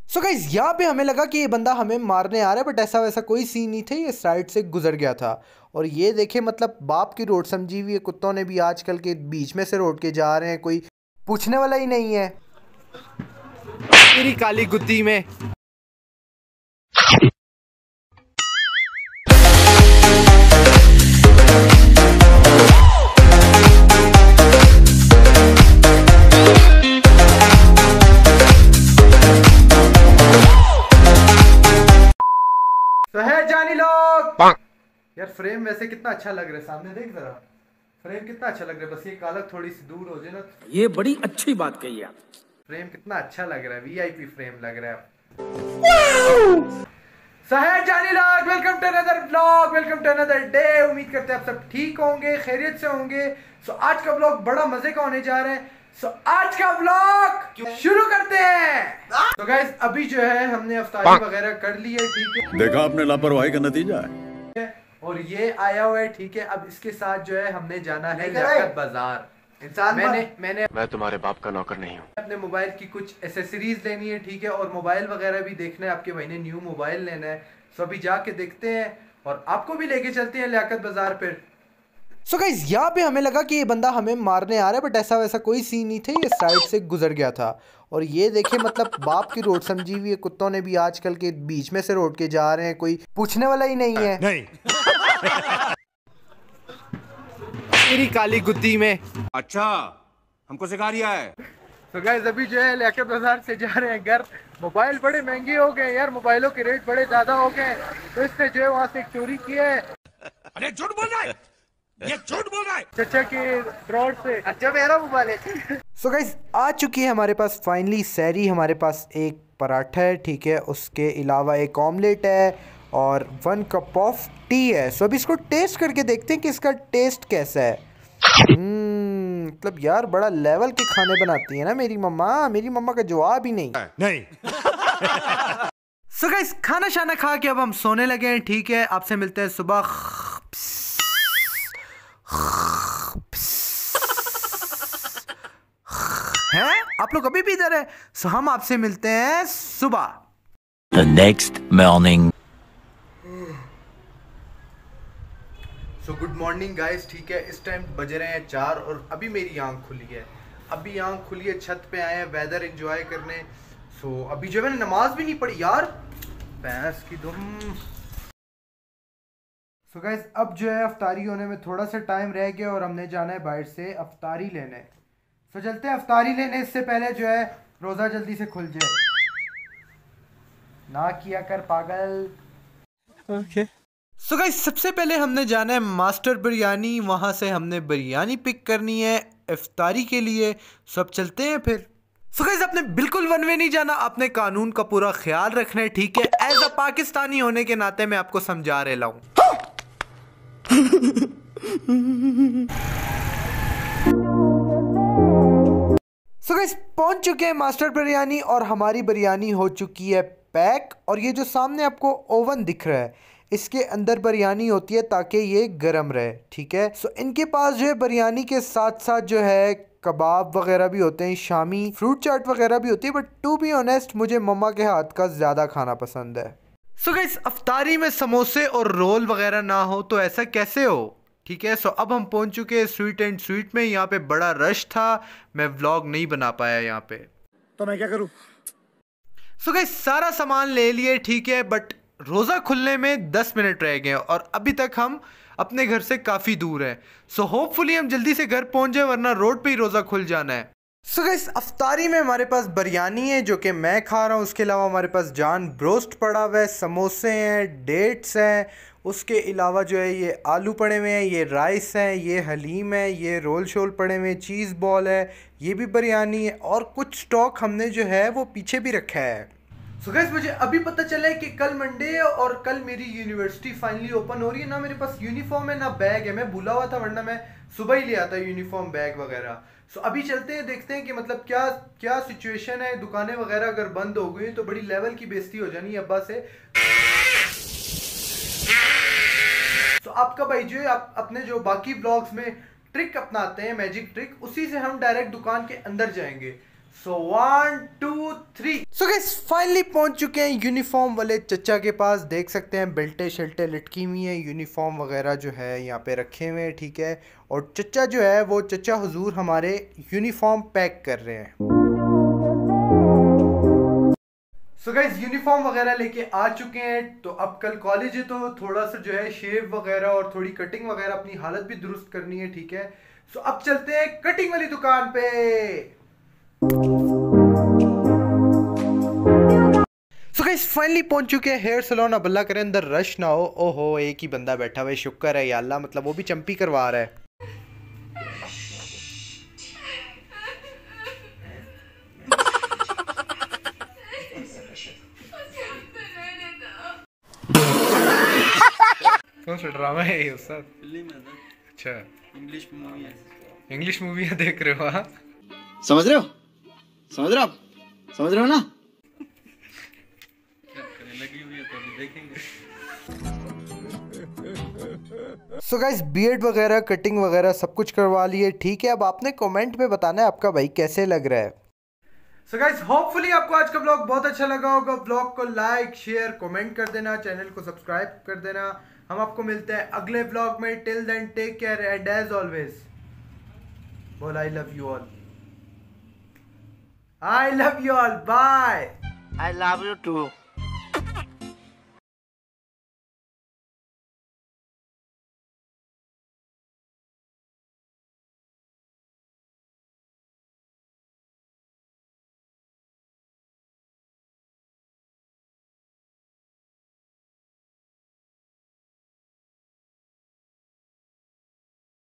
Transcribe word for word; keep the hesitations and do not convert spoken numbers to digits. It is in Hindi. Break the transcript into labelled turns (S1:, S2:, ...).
S1: सो गाइस यहाँ पे हमें लगा कि ये बंदा हमें मारने आ रहा है, बट ऐसा वैसा कोई सीन नहीं थे, ये साइड से गुजर गया था। और ये देखे मतलब बाप की रोड समझी हुई है, कुत्तों ने भी आजकल के बीच में से रोड के जा रहे हैं, कोई पूछने वाला ही नहीं है।
S2: तेरी काली गुद्दी में
S1: तो है जानी लोग यार, फ्रेम वैसे कितना अच्छा लग रहा है, सामने देख जरा फ्रेम कितना अच्छा लग रहा है, बस ये कालक थोड़ी सी दूर हो जाए ना।
S3: ये बड़ी अच्छी बात कही आप।
S1: फ्रेम कितना अच्छा लग रहा है, वीआईपी फ्रेम लग रहा है। सहज जानी लोग, welcome to another vlog, welcome to another day. उम्मीद करते हैं आप सब ठीक होंगे, खैरियत से होंगे। सो आज का व्लॉग बड़ा मजे का होने जा रहा है। सो आज का व्लॉग शुरू करते हैं। तो गाइस अभी जो है हमने अफ्तारी वगैरह कर ली है, ठीक है।
S4: देखा आपने लापरवाही का नतीजा है।
S1: और ये आया हुआ है, ठीक है। अब इसके साथ जो है हमने जाना है लियाकत बाजार। इंसान मैंने मैंने
S2: मैं तुम्हारे बाप का नौकर नहीं हूँ।
S1: अपने मोबाइल की कुछ एसेसरीज लेनी है, ठीक है। और मोबाइल वगैरह भी देखना है, आपके भाई ने न्यू मोबाइल लेना है। सो अभी जाके देखते हैं और आपको भी लेके चलते हैं लियाकत बाजार पर। सो so गाइस यहाँ पे हमें लगा कि ये बंदा हमें मारने आ रहा है, बट ऐसा वैसा कोई सीन नहीं थे, ये साइड से गुजर गया था। और ये देखे मतलब बाप की रोड समझी हुई है, कुत्तों ने भी आजकल के बीच में से रोड के जा रहे हैं, कोई पूछने वाला ही नहीं है।
S4: नहीं।
S2: तेरी काली गुद्दी में।
S4: अच्छा, हमको सिखा रिया है।
S1: तो गाइस अभी जो है लियाकत बाजार से जा रहे हैं घर। मोबाइल बड़े महंगे हो गए यार, मोबाइलों के रेट बड़े ज्यादा हो गए, तो इसने जो है वहाँ से चोरी किया है।
S4: अरे झूठ बोल रहा है, ये झूठ बोल रहा है।
S1: चचा के ड्रॉर से। अच्छा मेरा मोबाइल है। सो गाइस आ चुकी है हमारे पास फाइनली सहरी। हमारे पास एक पराठा है, ठीक है, उसके अलावा एक ऑमलेट है और वन कप ऑफ टी है। सो अभी इसको टेस्ट करके देखते हैं कि इसका टेस्ट कैसा है। हम्म मतलब यार बड़ा लेवल के खाने बनाती है ना मेरी मम्मा, मेरी मम्मा का जवाब ही नहीं।
S4: नहीं।
S1: सो गाइस खाना शाना खा के अब हम सोने लगे हैं, ठीक है। आपसे मिलते हैं सुबह। हैं आप लोग अभी भी इधर है? सो हम आपसे मिलते हैं सुबह।
S5: The next morning.
S1: So good morning guys, ठीक है। इस टाइम बज रहे हैं चार और अभी मेरी आंख खुली है। अभी आंख खुली है, छत पे आए हैं वेदर एंजॉय करने। सो so, अभी जो मैंने नमाज भी नहीं पढ़ी यार, भैंस की दुम। सो गाइस अब जो है अफ्तारी होने में थोड़ा सा टाइम रह गया और हमने जाना है बाहर से अफ्तारी लेने। सो so, चलते हैं अफ्तारी लेने। इससे पहले जो है रोज़ा जल्दी से खुल जाए। ना किया कर पागल।
S2: ओके
S1: सो so गाइस सबसे पहले हमने जाना है मास्टर बिरयानी, वहाँ से हमने बिरयानी पिक करनी है इफ्तारी के लिए। सब चलते हैं फिर। सो so गाइस आपने बिल्कुल वन वे नहीं जाना, अपने कानून का पूरा ख्याल रखना है, ठीक है। एज अ पाकिस्तानी होने के नाते मैं आपको समझा रहा हूँ। सो गाइस पहुंच चुके हैं मास्टर बिरयानी और हमारी बिरयानी हो चुकी है पैक। और ये जो सामने आपको ओवन दिख रहा है, इसके अंदर बिरयानी होती है ताकि ये गर्म रहे, ठीक है। सो इनके पास जो है बिरयानी के साथ साथ जो है कबाब वगैरह भी होते हैं, शामी फ्रूट चाट वगैरह भी होती है, बट टू बी ऑनेस्ट मुझे मम्मा के हाथ का ज़्यादा खाना पसंद है। सो गाइस अफ्तारी में समोसे और रोल वगैरह ना हो तो ऐसा कैसे हो, ठीक है। सो अब हम पहुंच चुके हैं स्वीट एंड स्वीट में। यहाँ पे बड़ा रश था, मैं व्लॉग नहीं बना पाया यहाँ पे।
S4: तो मैं क्या करूं?
S1: सो गाइस सारा सामान ले लिए, ठीक है, बट रोज़ा खुलने में दस मिनट रह गए और अभी तक हम अपने घर से काफ़ी दूर हैं। सो होपफुली हम जल्दी से घर पहुंच जाए, वरना रोड पे ही रोज़ा खुल जाना है। सो गाइस अफ्तारी में हमारे पास बिरयानी है जो कि मैं खा रहा हूँ। उसके अलावा हमारे पास जान ब्रोस्ट पड़ा हुआ है, समोसे हैं, डेट्स हैं, उसके अलावा जो है ये आलू पड़े हुए हैं, ये राइस है, ये हलीम है, ये रोल शोल पड़े हुए हैं, चीज़ बॉल है, ये भी बिरयानी है और कुछ स्टॉक हमने जो है वो पीछे भी रखा है। सो गाइस मुझे अभी पता चला है कि कल मंडे है और कल मेरी यूनिवर्सिटी फाइनली ओपन हो रही है। ना मेरे पास यूनिफॉर्म है ना बैग है, मैं भूला हुआ था, वरना मैं सुबह ही ले आता यूनिफॉर्म बैग वगैरह। सो अभी चलते हैं, देखते हैं कि मतलब क्या क्या सिचुएशन है। दुकानें वगैरह अगर बंद हो गई तो बड़ी लेवल की बेइज्जती हो जानी है अब्बा से। तो आपका भाई जो है आप अपने जो बाकी ब्लॉग्स में ट्रिक अपनाते हैं, मैजिक ट्रिक, उसी से हम डायरेक्ट दुकान के अंदर जाएंगे। So one two three. So guys finally पहुंच चुके हैं यूनिफॉर्म वाले चचा के पास। देख सकते हैं बेल्टे शल्टे लटकी हुई हैं, यूनिफॉर्म वगैरह जो है यहाँ पे रखे हुए हैं, ठीक है। और चचा जो है वो चचा हुजूर हमारे यूनिफॉर्म पैक कर रहे हैं। सो गाइस यूनिफॉर्म वगैरह लेके आ चुके हैं। तो अब कल कॉलेज है तो थोड़ा सा जो है शेव वगैरह और थोड़ी कटिंग वगैरह, अपनी हालत भी दुरुस्त करनी है, ठीक है। सो अब चलते हैं कटिंग वाली दुकान पे। सो गाइस फाइनली पहुंच चुके हैं हेयर सैलून। अब अल्लाह करे अंदर रश ना हो। ओहो एक ही बंदा बैठा हुआ है, शुक्र है या अल्लाह, मतलब वो भी चंपी करवा रहा है। कौन सा ड्रामा है ये उस्ताद? अच्छा इंग्लिश मूवी है। इंग्लिश मूवी है देख रहे हो? हाँ
S6: समझ रहे हो समझ रहे हो आप समझ रहे हो ना?
S1: सो गाइस बियर्ड वगैरह कटिंग वगैरह सब कुछ करवा लिए, ठीक है। अब आपने कमेंट में बताना है आपका भाई कैसे लग रहा है। सो गाइस होपफुली आपको आज का ब्लॉग बहुत अच्छा लगा होगा। ब्लॉग को लाइक शेयर कमेंट कर देना, चैनल को सब्सक्राइब कर देना। हम आपको मिलते हैं अगले ब्लॉग में। Till then take care and as always बोल I love you all. I love you all, bye.
S7: I love you too.